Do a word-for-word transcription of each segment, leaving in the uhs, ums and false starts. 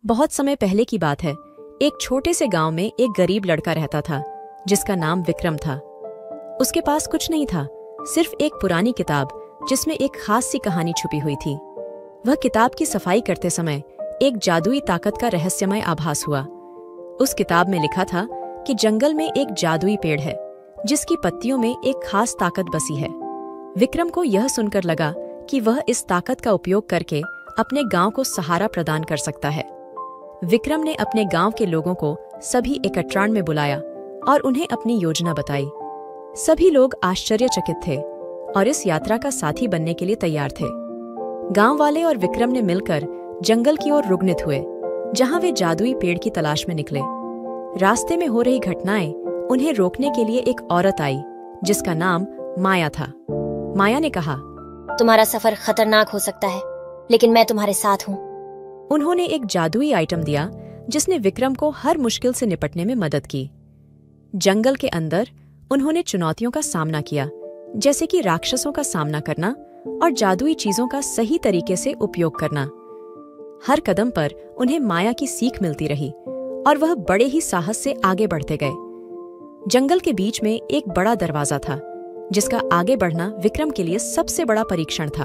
बहुत समय पहले की बात है। एक छोटे से गांव में एक गरीब लड़का रहता था जिसका नाम विक्रम था। उसके पास कुछ नहीं था, सिर्फ एक पुरानी किताब जिसमें एक खास सी कहानी छुपी हुई थी। वह किताब की सफाई करते समय एक जादुई ताकत का रहस्यमय आभास हुआ। उस किताब में लिखा था कि जंगल में एक जादुई पेड़ है जिसकी पत्तियों में एक खास ताकत बसी है। विक्रम को यह सुनकर लगा कि वह इस ताकत का उपयोग करके अपने गांव को सहारा प्रदान कर सकता है। विक्रम ने अपने गांव के लोगों को सभी एकत्रण में बुलाया और उन्हें अपनी योजना बताई। सभी लोग आश्चर्यचकित थे और इस यात्रा का साथी बनने के लिए तैयार थे। गांव वाले और विक्रम ने मिलकर जंगल की ओर रुग्णित हुए, जहां वे जादुई पेड़ की तलाश में निकले। रास्ते में हो रही घटनाएं उन्हें रोकने के लिए एक औरत आई जिसका नाम माया था। माया ने कहा, तुम्हारा सफर खतरनाक हो सकता है, लेकिन मैं तुम्हारे साथ हूँ। उन्होंने एक जादुई आइटम दिया जिसने विक्रम को हर मुश्किल से निपटने में मदद की। जंगल के अंदर उन्होंने चुनौतियों का सामना किया, जैसे कि राक्षसों का सामना करना और जादुई चीजों का सही तरीके से उपयोग करना। हर कदम पर उन्हें माया की सीख मिलती रही और वह बड़े ही साहस से आगे बढ़ते गए। जंगल के बीच में एक बड़ा दरवाजा था जिसका आगे बढ़ना विक्रम के लिए सबसे बड़ा परीक्षण था।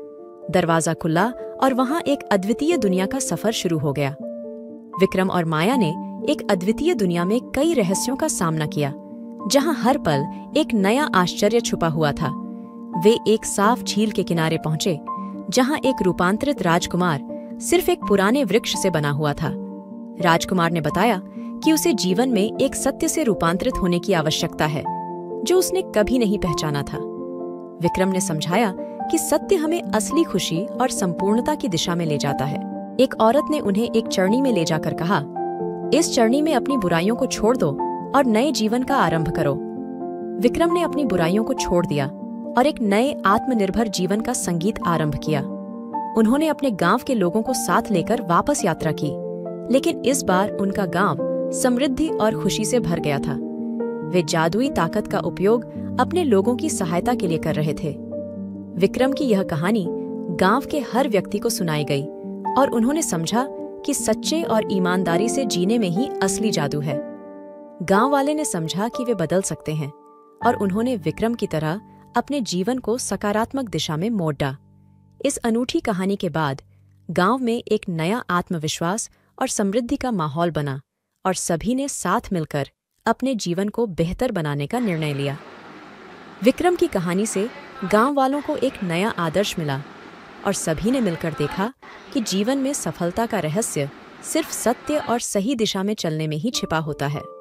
दरवाजा खुला और वहां एक अद्वितीय दुनिया का सफर शुरू हो गया। विक्रम और माया ने एक अद्वितीय दुनिया में कई रहस्यों का सामना किया, जहां हर पल एक नया आश्चर्य छुपा हुआ था। वे एक साफ झील के किनारे पहुंचे, जहां एक रूपांतरित राजकुमार सिर्फ एक पुराने वृक्ष से बना हुआ था। राजकुमार ने बताया कि उसे जीवन में एक सत्य से रूपांतरित होने की आवश्यकता है, जो उसने कभी नहीं पहचाना था। विक्रम ने समझाया कि सत्य हमें असली खुशी और संपूर्णता की दिशा में ले जाता है। एक औरत ने उन्हें एक चरनी में ले जाकर कहा, इस चरनी में अपनी बुराइयों को छोड़ दो और नए जीवन का आरंभ करो। विक्रम ने अपनी बुराइयों को छोड़ दिया और एक नए आत्मनिर्भर जीवन का संगीत आरंभ किया। उन्होंने अपने गांव के लोगों को साथ लेकर वापस यात्रा की, लेकिन इस बार उनका गांव समृद्धि और खुशी से भर गया था। वे जादुई ताकत का उपयोग अपने लोगों की सहायता के लिए कर रहे थे। विक्रम की यह कहानी गांव के हर व्यक्ति को सुनाई गई और उन्होंने समझा कि सच्चे और ईमानदारी से जीने में ही असली जादू है। गांव वाले ने समझा कि वे बदल सकते हैं और उन्होंने विक्रम की तरह अपने जीवन को सकारात्मक दिशा में मोड़ा। इस अनूठी कहानी के बाद गांव में एक नया आत्मविश्वास और समृद्धि का माहौल बना और सभी ने साथ मिलकर अपने जीवन को बेहतर बनाने का निर्णय लिया। विक्रम की कहानी से गांव वालों को एक नया आदर्श मिला और सभी ने मिलकर देखा कि जीवन में सफलता का रहस्य सिर्फ सत्य और सही दिशा में चलने में ही छिपा होता है।